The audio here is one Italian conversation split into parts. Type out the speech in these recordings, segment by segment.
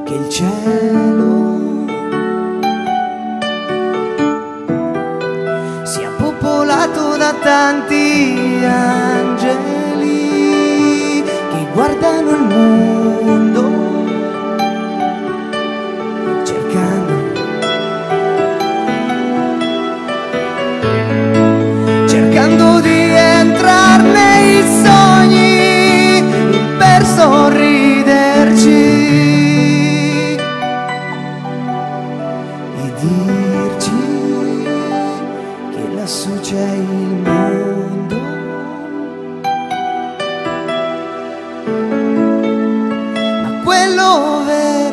che il cielo sia popolato da tanti angeli che guardano il mondo cercando di entrar nei sogni per sorriderci e dirci che lassù c'è il mondo, ma quello vero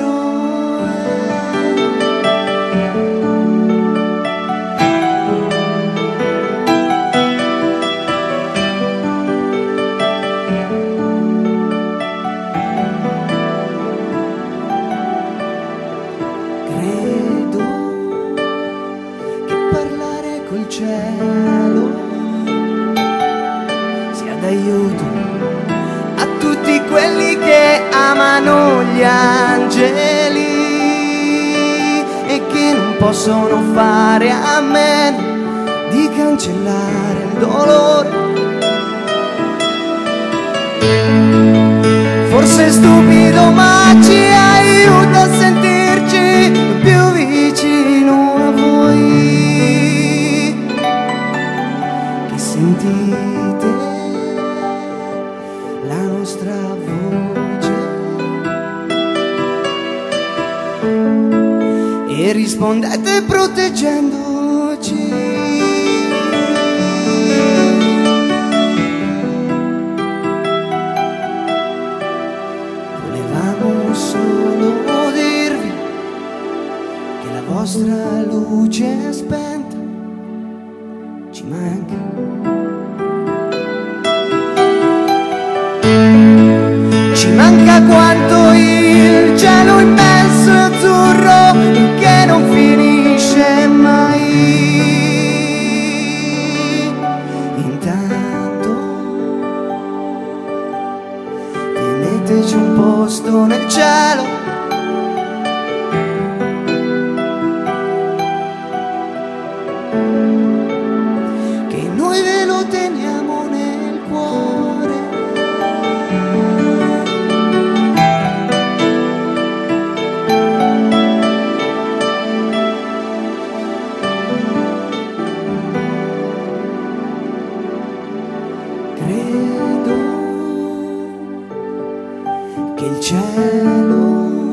col cielo sia d'aiuto a tutti quelli che amano gli angeli e che non possono fare a meno di cancellare il dolore. Forse è stupido ma ci aiuta a sentirci più vicino a voi. Sentite la nostra voce e rispondete proteggendoci. Volevamo solo dirvi che la vostra luce spenta ci manca. Ci manca quanto il cielo immenso e azzurro che non finisce mai. Intanto teneteci un posto nel cielo, che noi ve lo teniamo nel cuore. Credo che il cielo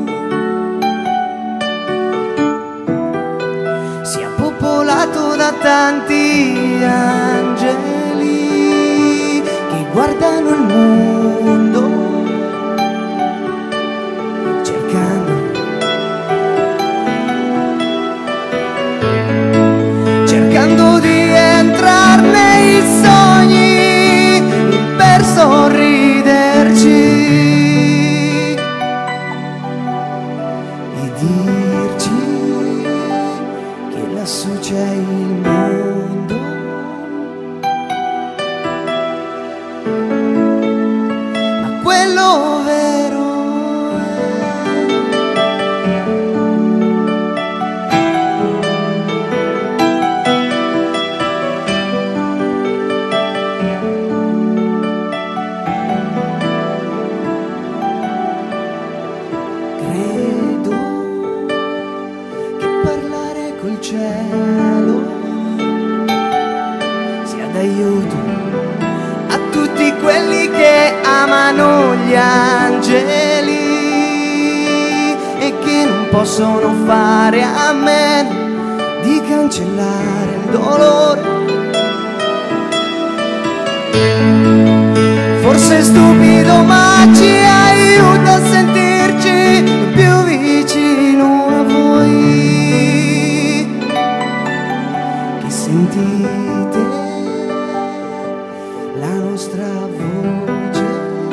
sia popolato da tanti angeli che guardano il mondo cercando di entrar nei sogni per sorriderci e dirci che lassù c'è il mondo, ma quello vero col cielo sia d'aiuto a tutti quelli che amano gli angeli e che non possono fare a meno di cancellare il dolore. Forse è stupido ma ci aiuta a sentirci più vicino a voi. Sentite la nostra voce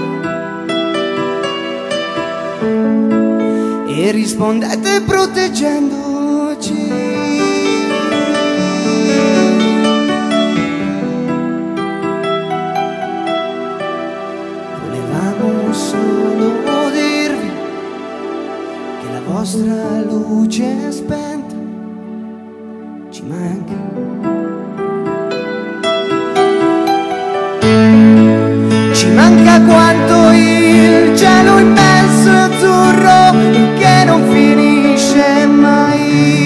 e rispondete proteggendoci. Volevamo solo dirvi che la vostra luce spenta ci manca. Ci manca quanto il cielo immenso e azzurro che non finisce mai.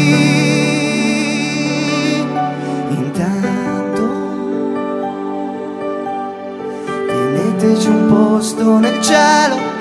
Intanto teneteci un posto nel cielo